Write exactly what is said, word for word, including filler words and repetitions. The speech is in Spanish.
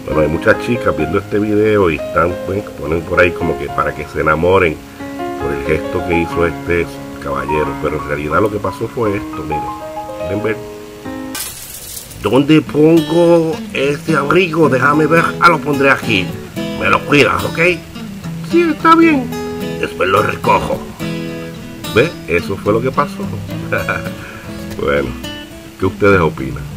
Bueno, hay muchas chicas viendo este video y están, pues, ponen por ahí como que para que se enamoren por el gesto que hizo este caballero, pero en realidad lo que pasó fue esto, miren, ¿quieren ver? ¿Dónde pongo este abrigo? Déjame ver, ah, lo pondré aquí. Me lo cuidas, ¿ok? Sí, está bien. Después lo recojo. ¿Ve? Eso fue lo que pasó. Bueno, ¿qué ustedes opinan?